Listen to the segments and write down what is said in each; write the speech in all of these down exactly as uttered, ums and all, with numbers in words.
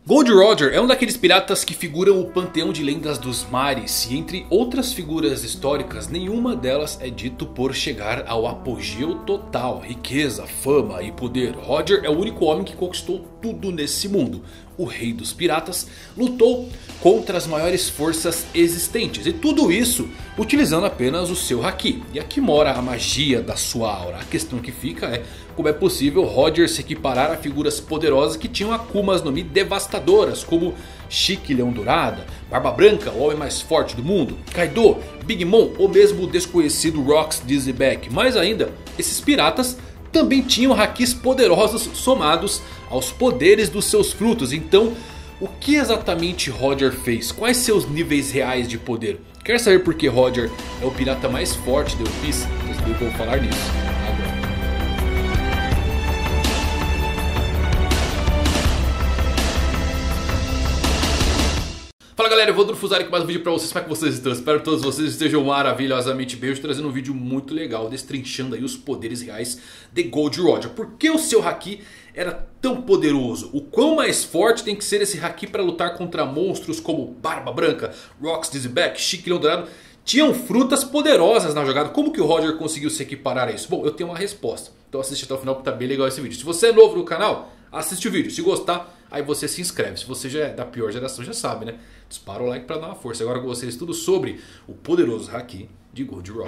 Gold Roger é um daqueles piratas que figuram o panteão de lendas dos mares. E entre outras figuras históricas, nenhuma delas é dito por chegar ao apogeu total. Riqueza, fama e poder. Roger é o único homem que conquistou tudo nesse mundo. O rei dos piratas lutou contra as maiores forças existentes. E tudo isso utilizando apenas o seu haki. E aqui mora a magia da sua aura. A questão que fica é como é possível Roger se equiparar a figuras poderosas que tinham Akumas no Mi devastadoras. Como Shiki Leão Dourada, Barba Branca, o homem mais forte do mundo, Kaido, Big Mom ou mesmo o desconhecido Rocks Dizzyback. Mais ainda, esses piratas também tinham hakis poderosos somados aos poderes dos seus frutos. Então, o que exatamente Roger fez? Quais seus níveis reais de poder? Quer saber por que Roger é o pirata mais forte de One Piece? Eu vou falar nisso agora. Fala galera, eu vou Drufuzar aqui mais um vídeo pra vocês. Como é que vocês estão? Espero que todos vocês estejam maravilhosamente bem. Hoje trazendo um vídeo muito legal, destrinchando aí os poderes reais de Gold Roger. Por que o seu haki era tão poderoso? O quão mais forte tem que ser esse haki para lutar contra monstros como Barba Branca, Rocks Dizzyback, Shiki Leão Dourado? Tinham frutas poderosas na jogada. Como que o Roger conseguiu se equiparar a isso? Bom, eu tenho uma resposta. Então assiste até o final porque tá bem legal esse vídeo. Se você é novo no canal, assiste o vídeo. Se gostar, aí você se inscreve. Se você já é da pior geração, já sabe, né? Dispara o like pra dar uma força. Agora com vocês tudo sobre o poderoso haki de Gold Roger.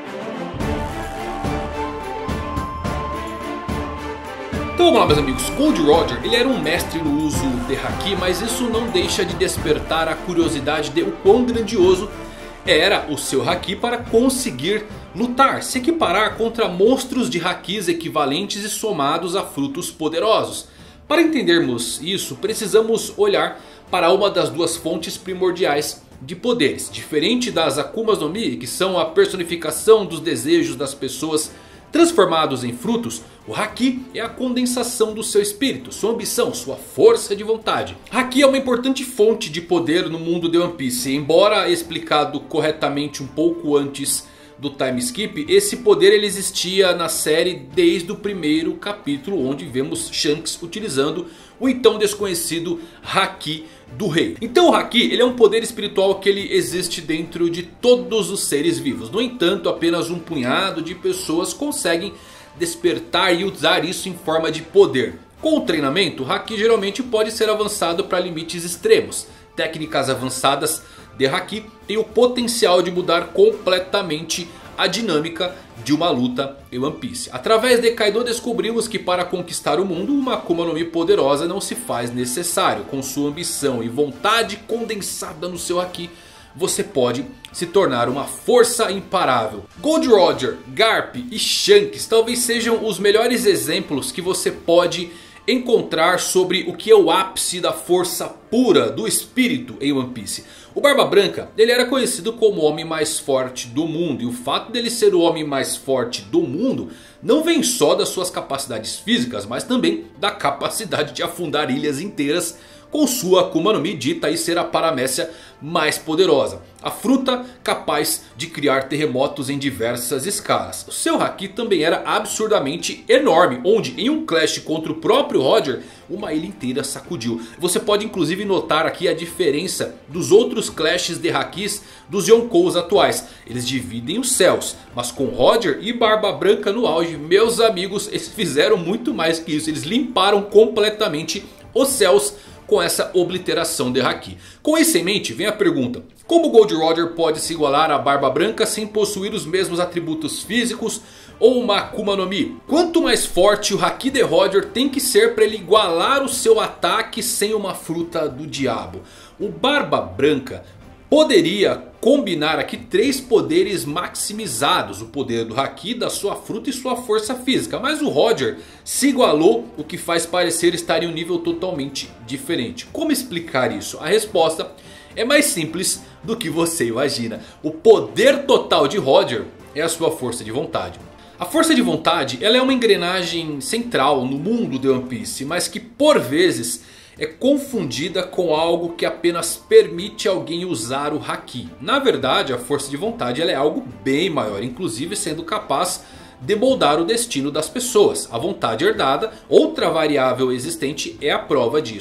Então vamos lá meus amigos, Gold Roger ele era um mestre no uso de haki. Mas isso não deixa de despertar a curiosidade de o quão grandioso era o seu haki para conseguir lutar, se equiparar contra monstros de hakis equivalentes e somados a frutos poderosos. Para entendermos isso, precisamos olhar para uma das duas fontes primordiais de poderes. Diferente das Akumas no Mi, que são a personificação dos desejos das pessoas transformados em frutos, o haki é a condensação do seu espírito, sua ambição, sua força de vontade. Haki é uma importante fonte de poder no mundo de One Piece. Embora explicado corretamente um pouco antes do time skip, esse poder ele existia na série desde o primeiro capítulo, onde vemos Shanks utilizando o então desconhecido haki do rei. Então o haki ele é um poder espiritual que ele existe dentro de todos os seres vivos. No entanto, apenas um punhado de pessoas conseguem despertar e usar isso em forma de poder. Com o treinamento, o haki geralmente pode ser avançado para limites extremos. Técnicas avançadas de haki têm o potencial de mudar completamente a dinâmica de uma luta em One Piece. Através de Kaido descobrimos que para conquistar o mundo, uma Akuma no Mi poderosa não se faz necessário. Com sua ambição e vontade condensada no seu haki, você pode se tornar uma força imparável. Gold Roger, Garp e Shanks talvez sejam os melhores exemplos que você pode encontrar sobre o que é o ápice da força pura do espírito em One Piece. O Barba Branca ele era conhecido como o homem mais forte do mundo. E o fato dele ser o homem mais forte do mundo não vem só das suas capacidades físicas, mas também da capacidade de afundar ilhas inteiras com sua Akuma no Mi, dita aí ser a paramécia mais poderosa. A fruta capaz de criar terremotos em diversas escalas. O seu haki também era absurdamente enorme, onde em um clash contra o próprio Roger, uma ilha inteira sacudiu. Você pode inclusive notar aqui a diferença dos outros clashes de hakis dos Yonkous atuais. Eles dividem os céus, mas com Roger e Barba Branca no auge, meus amigos, eles fizeram muito mais que isso. Eles limparam completamente os céus com essa obliteração de haki. Com isso em mente, vem a pergunta: como Gold Roger pode se igualar a Barba Branca sem possuir os mesmos atributos físicos ou uma Akuma no Mi? Quanto mais forte o haki de Roger tem que ser para ele igualar o seu ataque sem uma fruta do diabo? O Barba Branca poderia combinar aqui três poderes maximizados. O poder do haki, da sua fruta e sua força física. Mas o Roger se igualou, o que faz parecer estar em um nível totalmente diferente. Como explicar isso? A resposta é mais simples do que você imagina. O poder total de Roger é a sua força de vontade. A força de vontade ela é uma engrenagem central no mundo de One Piece, mas que por vezes é confundida com algo que apenas permite alguém usar o haki. Na verdade, a força de vontade ela é algo bem maior, inclusive sendo capaz de moldar o destino das pessoas. A vontade herdada, outra variável existente, é a prova disso.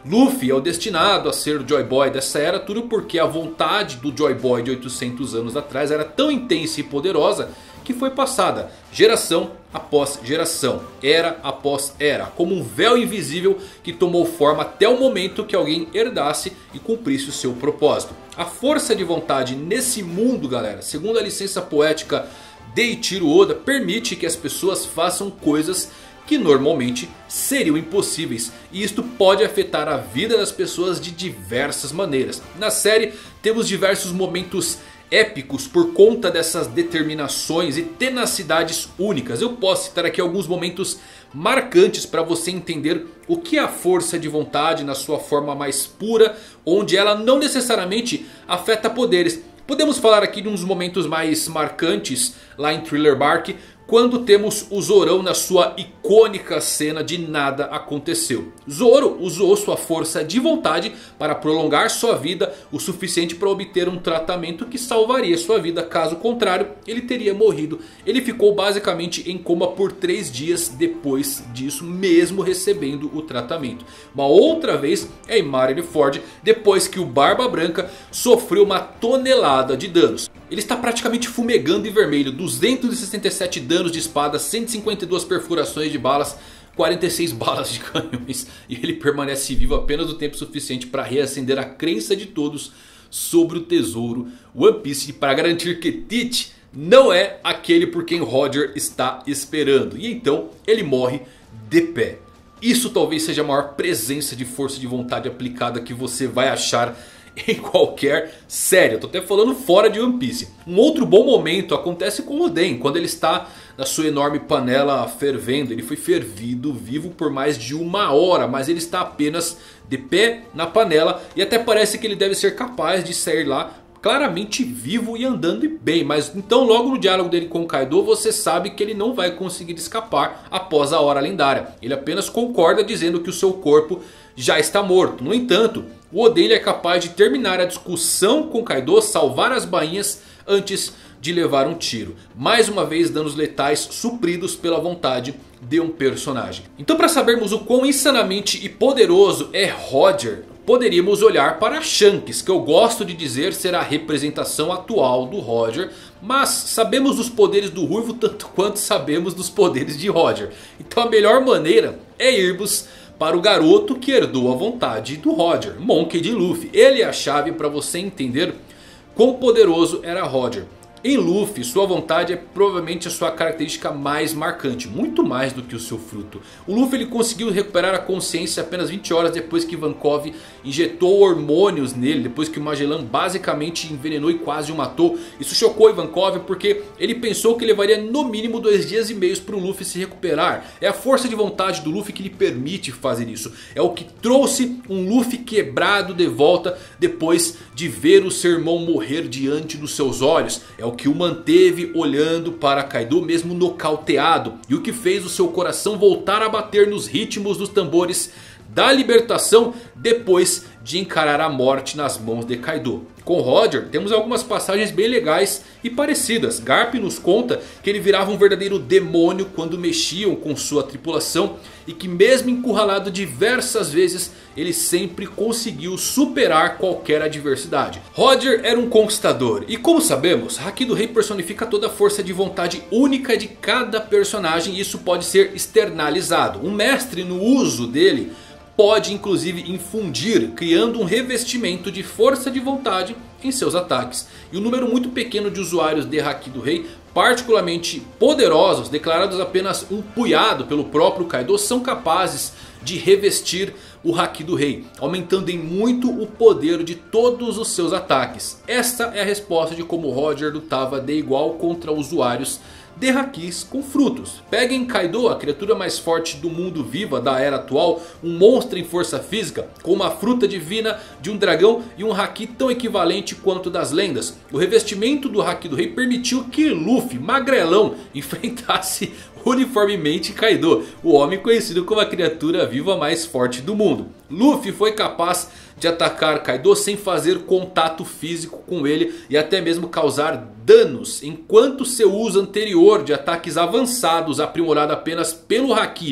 Luffy é o destinado a ser o Joy Boy dessa era, tudo porque a vontade do Joy Boy de oitocentos anos atrás era tão intensa e poderosa que foi passada geração após geração, era após era, como um véu invisível que tomou forma até o momento que alguém herdasse e cumprisse o seu propósito. A força de vontade nesse mundo, galera, segundo a licença poética de Eiichiro Oda, permite que as pessoas façam coisas que normalmente seriam impossíveis. E isto pode afetar a vida das pessoas de diversas maneiras. Na série temos diversos momentos épicos por conta dessas determinações e tenacidades únicas. Eu posso citar aqui alguns momentos marcantes para você entender o que é a força de vontade na sua forma mais pura, onde ela não necessariamente afeta poderes. Podemos falar aqui de uns momentos mais marcantes lá em Thriller Bark, quando temos o Zorão na sua icônica cena de nada aconteceu. Zoro usou sua força de vontade para prolongar sua vida o suficiente para obter um tratamento que salvaria sua vida. Caso contrário, ele teria morrido. Ele ficou basicamente em coma por três dias depois disso, mesmo recebendo o tratamento. Uma outra vez é em Marineford, depois que o Barba Branca sofreu uma tonelada de danos. Ele está praticamente fumegando em vermelho, duzentos e sessenta e sete danos de espada, cento e cinquenta e duas perfurações de balas, quarenta e seis balas de canhões. E ele permanece vivo apenas o tempo suficiente para reacender a crença de todos sobre o tesouro One Piece, para garantir que Tite não é aquele por quem Roger está esperando. E então ele morre de pé. Isso talvez seja a maior presença de força de vontade aplicada que você vai achar em qualquer série. Eu tô até falando fora de One Piece. Um outro bom momento acontece com Oden, quando ele está na sua enorme panela fervendo. Ele foi fervido vivo por mais de uma hora, mas ele está apenas de pé na panela. E até parece que ele deve ser capaz de sair lá claramente vivo e andando bem. Mas então logo no diálogo dele com o Kaido, você sabe que ele não vai conseguir escapar após a hora lendária. Ele apenas concorda dizendo que o seu corpo já está morto. No entanto, o Oden é capaz de terminar a discussão com Kaido, salvar as bainhas antes de levar um tiro. Mais uma vez danos letais supridos pela vontade de um personagem. Então, para sabermos o quão insanamente e poderoso é Roger, poderíamos olhar para Shanks, que eu gosto de dizer ser a representação atual do Roger. Mas sabemos dos poderes do Ruivo tanto quanto sabemos dos poderes de Roger. Então a melhor maneira é irmos para o garoto que herdou a vontade do Roger, Monkey D. Luffy. Ele é a chave para você entender quão poderoso era Roger. Em Luffy, sua vontade é provavelmente a sua característica mais marcante, muito mais do que o seu fruto. O Luffy ele conseguiu recuperar a consciência apenas vinte horas depois que Ivankov injetou hormônios nele, depois que o Magellan basicamente envenenou e quase o matou. Isso chocou Ivankov porque ele pensou que levaria no mínimo dois dias e meio para o Luffy se recuperar. É a força de vontade do Luffy que lhe permite fazer isso. É o que trouxe um Luffy quebrado de volta depois de ver o seu irmão morrer diante dos seus olhos. É o que o manteve olhando para Kaido mesmo nocauteado. E o que fez o seu coração voltar a bater nos ritmos dos tambores da libertação depois de encarar a morte nas mãos de Kaido. Com Roger temos algumas passagens bem legais e parecidas. Garp nos conta que ele virava um verdadeiro demônio quando mexiam com sua tripulação. E que mesmo encurralado diversas vezes, ele sempre conseguiu superar qualquer adversidade. Roger era um conquistador. E como sabemos, Haki do Rei personifica toda a força de vontade única de cada personagem. E isso pode ser externalizado. Um mestre no uso dele pode inclusive infundir, criando um revestimento de força de vontade em seus ataques. E um número muito pequeno de usuários de Haki do Rei, particularmente poderosos, declarados apenas um punhado pelo próprio Kaido, são capazes de revestir o Haki do Rei, aumentando em muito o poder de todos os seus ataques. Esta é a resposta de como Roger lutava de igual contra usuários de Hakis com frutos. Peguem Kaido, a criatura mais forte do mundo viva da era atual, um monstro em força física, com uma fruta divina de um dragão e um Haki tão equivalente quanto das lendas. O revestimento do Haki do Rei permitiu que Luffy, magrelão, enfrentasse uniformemente Kaido, o homem conhecido como a criatura viva mais forte do mundo. Luffy foi capaz de atacar Kaido sem fazer contato físico com ele e até mesmo causar danos, enquanto seu uso anterior de ataques avançados, aprimorado apenas pelo Haki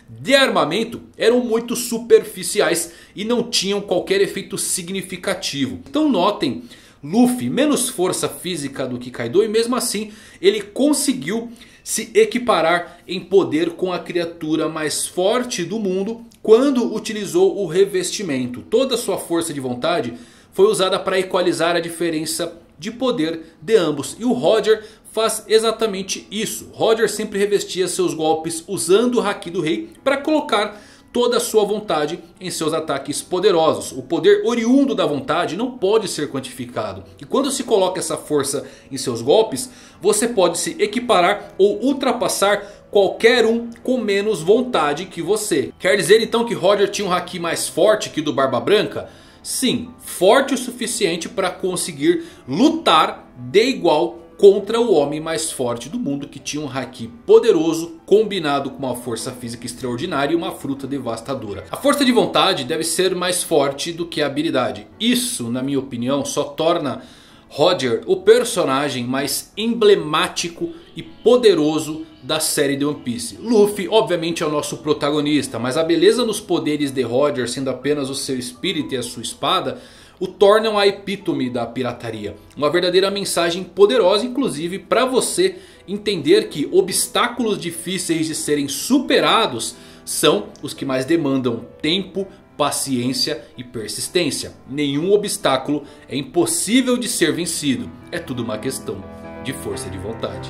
de armamento eram muito superficiais e não tinham qualquer efeito significativo. Então notem, Luffy menos força física do que Kaido e mesmo assim ele conseguiu se equiparar em poder com a criatura mais forte do mundo quando utilizou o revestimento. Toda a sua força de vontade foi usada para equalizar a diferença de poder de ambos. E o Roger faz exatamente isso. Roger sempre revestia seus golpes usando o Haki do Rei para colocar toda a sua vontade em seus ataques poderosos. O poder oriundo da vontade não pode ser quantificado. E quando se coloca essa força em seus golpes, você pode se equiparar ou ultrapassar qualquer um com menos vontade que você. Quer dizer então que Roger tinha um Haki mais forte que o do Barba Branca? Sim, forte o suficiente para conseguir lutar de igual contra o homem mais forte do mundo, que tinha um Haki poderoso combinado com uma força física extraordinária e uma fruta devastadora. A força de vontade deve ser mais forte do que a habilidade. Isso, na minha opinião, só torna Roger o personagem mais emblemático e poderoso da série de One Piece. Luffy obviamente é o nosso protagonista, mas a beleza nos poderes de Roger, sendo apenas o seu espírito e a sua espada, o tornam a epítome da pirataria. Uma verdadeira mensagem poderosa, inclusive para você entender que obstáculos difíceis de serem superados são os que mais demandam tempo, paciência e persistência. Nenhum obstáculo é impossível de ser vencido. É tudo uma questão de força de vontade.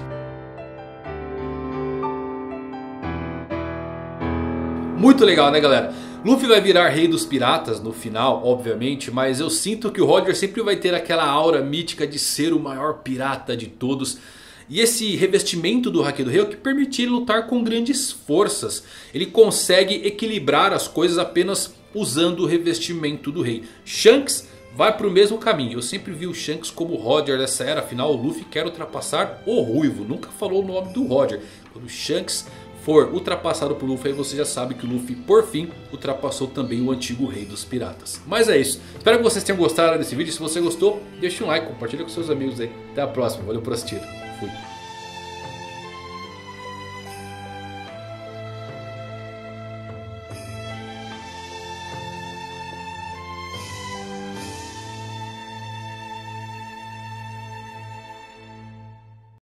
Muito legal, né, galera? Luffy vai virar rei dos piratas no final, obviamente, mas eu sinto que o Roger sempre vai ter aquela aura mítica de ser o maior pirata de todos. E esse revestimento do Haki do Rei é o que permite ele lutar com grandes forças. Ele consegue equilibrar as coisas apenas usando o revestimento do rei. Shanks vai para o mesmo caminho. Eu sempre vi o Shanks como o Roger dessa era. Afinal, o Luffy quer ultrapassar o Ruivo. Nunca falou o nome do Roger. Quando o Shanks for ultrapassado por Luffy, aí você já sabe que o Luffy por fim ultrapassou também o antigo rei dos piratas. Mas é isso. Espero que vocês tenham gostado desse vídeo. Se você gostou, deixa um like, compartilha com seus amigos aí. Até a próxima. Valeu por assistir. Fui.